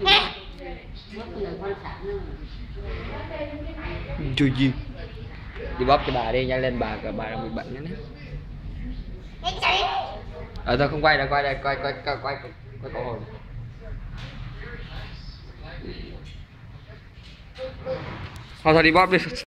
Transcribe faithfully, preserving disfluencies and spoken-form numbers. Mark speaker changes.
Speaker 1: Chui gì? Đi bóp cho bà đi, nhanh lên bà, bà đang bị bệnh nữa. Ờ tôi không quay đâu, quay đây, quay quay quay quay quay cổ hồn. Thôi thôi đi bóp đi.